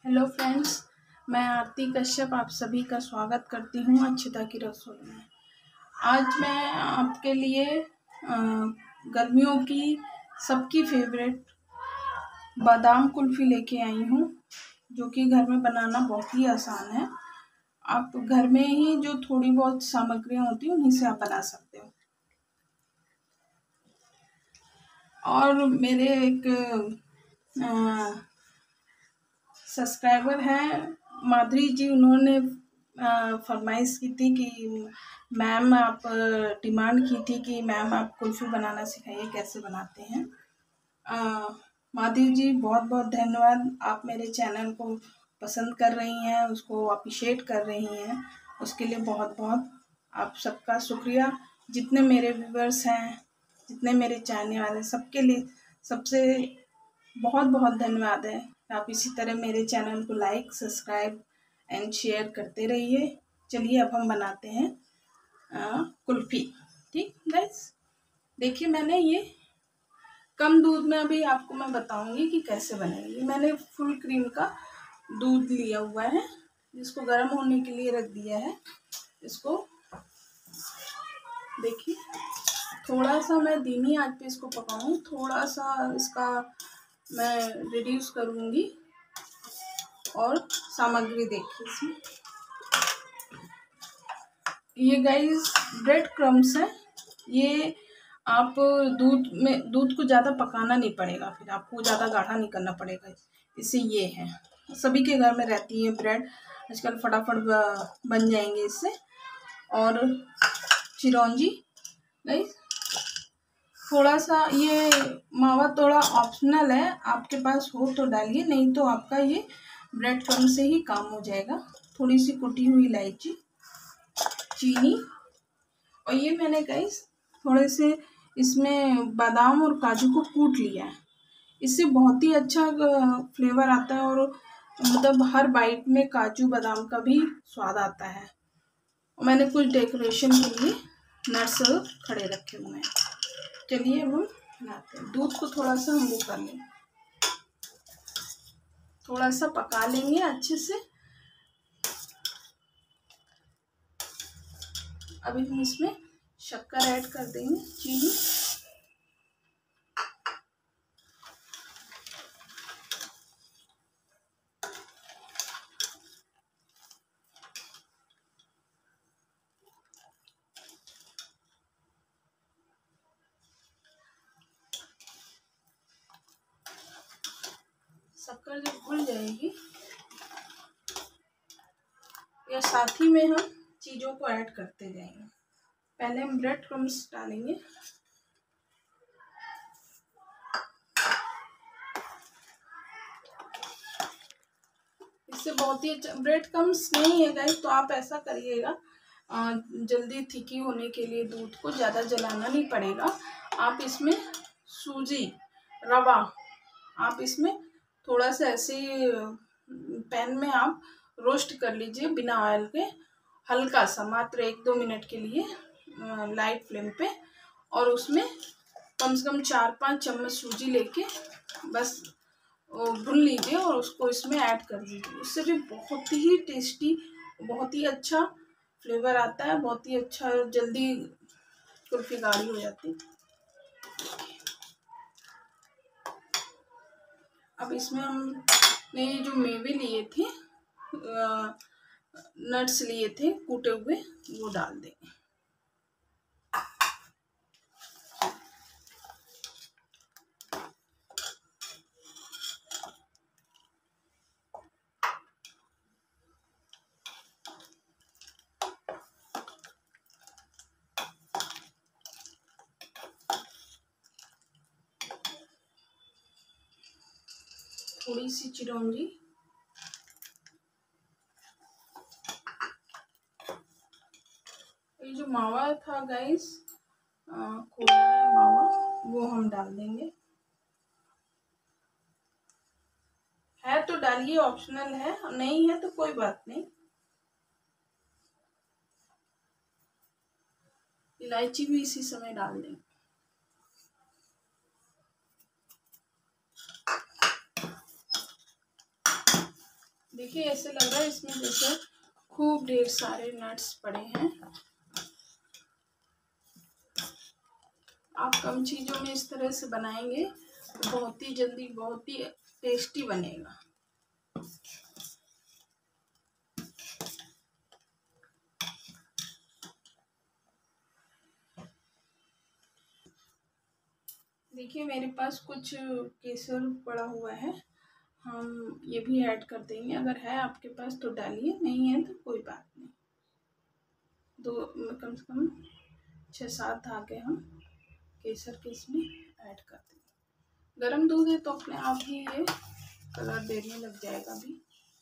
Hello friends, मैं आरती कश्यप आप सभी का स्वागत करती हूँ अच्छिता की रसोई में। आज मैं आपके लिए गर्मियों की सबकी फेवरेट बादाम कुल्फ़ी लेके आई हूँ, जो कि घर में बनाना बहुत ही आसान है। आप घर में ही जो थोड़ी बहुत सामग्रियाँ होती हैं उन्हीं से आप बना सकते हो। और मेरे एक सब्सक्राइबर हैं माधुरी जी, उन्होंने फरमाइश की थी कि मैम आप डिमांड की थी कि मैम आप कुल्फ़ी बनाना सिखाइए, कैसे बनाते हैं। माधुरी जी बहुत बहुत धन्यवाद, आप मेरे चैनल को पसंद कर रही हैं, उसको अप्रिशिएट कर रही हैं, उसके लिए बहुत बहुत आप सबका शुक्रिया। जितने मेरे व्यूवर्स हैं, जितने मेरे चाहने वाले, सबके लिए सबसे बहुत बहुत धन्यवाद है। आप इसी तरह मेरे चैनल को लाइक, सब्सक्राइब एंड शेयर करते रहिए। चलिए अब हम बनाते हैं कुल्फ़ी। ठीक गाइस, देखिए मैंने ये कम दूध में, अभी आपको मैं बताऊंगी कि कैसे बनेगी। मैंने फुल क्रीम का दूध लिया हुआ है, जिसको गर्म होने के लिए रख दिया है। इसको देखिए, थोड़ा सा मैं धीमी आंच पे इसको पकाऊंगी, थोड़ा सा इसका मैं रिड्यूस करूंगी। और सामग्री देखिए इसमें, ये गाइस ब्रेड क्रम्स है। ये आप दूध को ज़्यादा पकाना नहीं पड़ेगा, फिर आपको ज़्यादा गाढ़ा नहीं करना पड़ेगा। इससे ये है, सभी के घर में रहती है ब्रेड, आजकल फटाफट बन जाएंगे इससे। और चिरौंजी गाइस, थोड़ा सा ये मावा थोड़ा ऑप्शनल है, आपके पास हो तो डालिए, नहीं तो आपका ये ब्रेड क्रम्ब से ही काम हो जाएगा। थोड़ी सी कुटी हुई इलायची, चीनी, और ये मैंने गाइस थोड़े से इसमें बादाम और काजू को कूट लिया है। इससे बहुत ही अच्छा फ्लेवर आता है, और मतलब हर बाइट में काजू बादाम का भी स्वाद आता है। और मैंने कुछ डेकोरेशन के लिए नट्स खड़े रखे हुए हैं। चलिए अब हम बनाते हैं। दूध को थोड़ा सा हम वो कर लें, थोड़ा सा पका लेंगे अच्छे से। अभी हम इसमें शक्कर ऐड कर देंगे, चीनी। शक्कर जब घुल जाएगी, या साथ ही में हम चीज़ों को ऐड करते जाएंगे। पहले हम ब्रेड क्रम्स डालेंगे। इससे बहुत ही अच्छा ब्रेड क्रम्स नहीं है गाइस, तो आप ऐसा करिएगा, जल्दी थिकी होने के लिए दूध को ज़्यादा जलाना नहीं पड़ेगा। आप इसमें सूजी, रवा, आप इसमें थोड़ा सा ऐसे पैन में आप रोस्ट कर लीजिए बिना ऑयल के, हल्का सा, मात्र 1-2 मिनट के लिए लाइट फ्लेम पे। और उसमें कम से कम 4-5 चम्मच सूजी लेके बस भून लीजिए और उसको इसमें ऐड कर दीजिए। उससे भी बहुत ही टेस्टी, बहुत ही अच्छा फ्लेवर आता है, बहुत ही अच्छा, जल्दी कुल्फी गाढ़ी हो जाती है। अब इसमें हमने ये जो मेवे लिए थे, नट्स लिए थे कूटे हुए, वो डाल देंगे। थोड़ी सी चिरौंजी, ये जो मावा था गाइस, खोया मावा, वो हम डाल देंगे। है तो डालिए, ऑप्शनल है, नहीं है तो कोई बात नहीं। इलायची भी इसी समय डाल देंगे। देखिए ऐसे लग रहा है इसमें जैसे खूब ढेर सारे नट्स पड़े हैं। आप कम चीज़ों में इस तरह से बनाएंगे तो बहुत ही जल्दी बहुत ही टेस्टी बनेगा। देखिए मेरे पास कुछ केसर पड़ा हुआ है, हम ये भी ऐड कर देंगे। अगर है आपके पास तो डालिए, नहीं है तो कोई बात नहीं। कम से कम 6-7 धागे हम केसर के इसमें ऐड कर देंगे। गरम दूध है तो अपने आप ही ये कलर देने लग जाएगा अभी।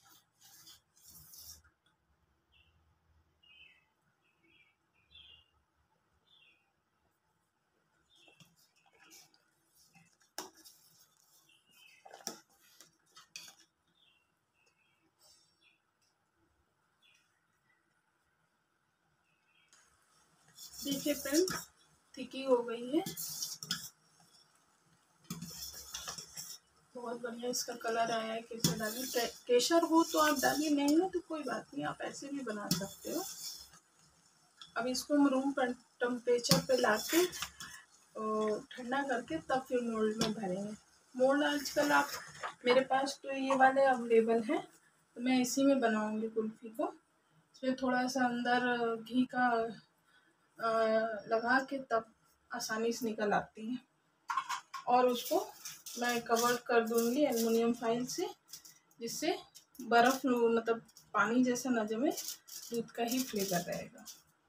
देखिए फ्रेंड्स थिकी हो गई है, बहुत बढ़िया इसका कलर आया है। केसर डालिए, केसर हो तो आप डालिए, नहीं हो तो कोई बात नहीं, आप ऐसे भी बना सकते हो। अब इसको हम रूम टेम्परेचर पे लाके ठंडा करके तब फिर मोल्ड में भरेंगे। मोल्ड आजकल आप मेरे पास तो ये वाले अवेलेबल हैं, तो मैं इसी में बनाऊंगी कुल्फ़ी को। इसमें थोड़ा सा अंदर घी का लगा के तब आसानी से निकल आती है। और उसको मैं कवर कर दूंगी एल्युमिनियम फॉइल से, जिससे बर्फ़ मतलब पानी जैसा न जमे, दूध का ही फ्लेवर रहेगा।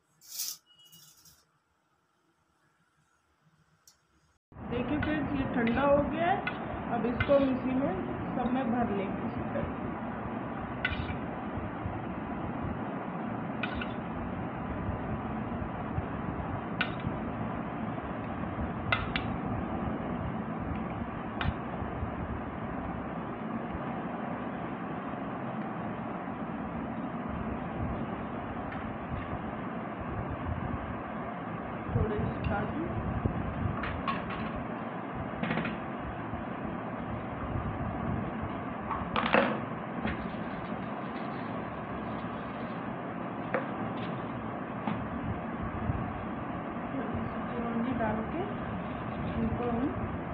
देखिए फ्रेंड्स ये ठंडा हो गया है, अब इसको हम इसी में सब में भर लेंगे इसी तरह। थोड़े काजू, डाल के इनको हम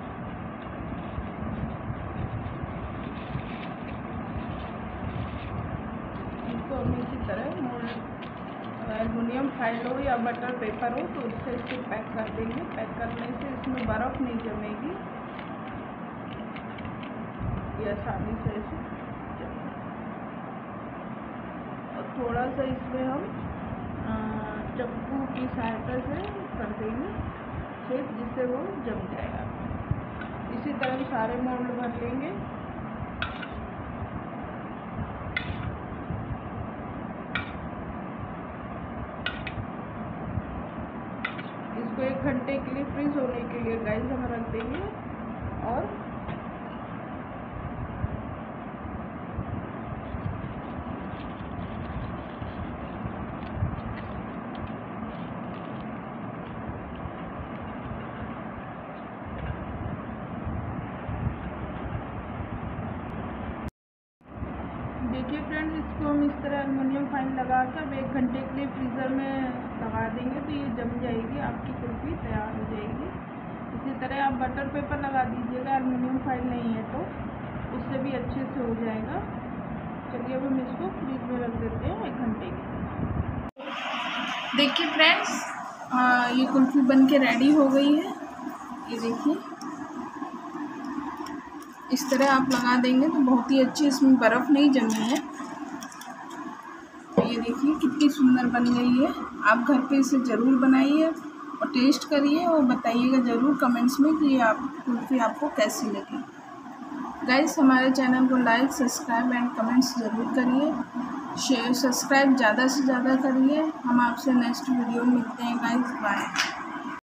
इसी तरह एल्युमिनियम फॉइल हो या बटर पेपर हो तो उससे इसको पैक कर देंगे। पैक करने से इसमें बर्फ़ नहीं जमेगी, ये आसानी से ऐसे जमेगी। और थोड़ा सा इसमें हम चक्कू की सहायता से कर देंगे छेद, जिससे वो जम जाएगा। इसी तरह सारे मोल्ड भर लेंगे। इसको 1 घंटे के लिए फ्रीज होने के लिए गैस हम रख देंगे। और देखिए फ्रेंड्स इसको हम इस तरह एल्युमिनियम फॉइल लगा कर 1 घंटे के लिए फ्रीज़र में लगा देंगे तो ये जम जाएगी, आपकी कुल्फ़ी तैयार हो जाएगी। इसी तरह आप बटर पेपर लगा दीजिएगा, एल्युमिनियम फॉइल नहीं है तो उससे भी अच्छे से हो जाएगा। चलिए अब हम इसको फ्रीज में रख देते हैं 1 घंटे के लिए। देखिए फ्रेंड्स ये कुल्फ़ी बन के रेडी हो गई है। ये देखिए इस तरह आप लगा देंगे तो बहुत ही अच्छी, इसमें बर्फ़ नहीं जमी है। तो ये देखिए कितनी सुंदर बन गई है। आप घर पे इसे ज़रूर बनाइए और टेस्ट करिए और बताइएगा ज़रूर कमेंट्स में कि आप कुल्फ़ी आपको कैसी लगी। गाइस हमारे चैनल को लाइक, सब्सक्राइब एंड कमेंट्स ज़रूर करिए। शेयर सब्सक्राइब ज़्यादा से ज़्यादा करिए। हम आपसे नेक्स्ट वीडियो में मिलते हैं गाइस, बाय।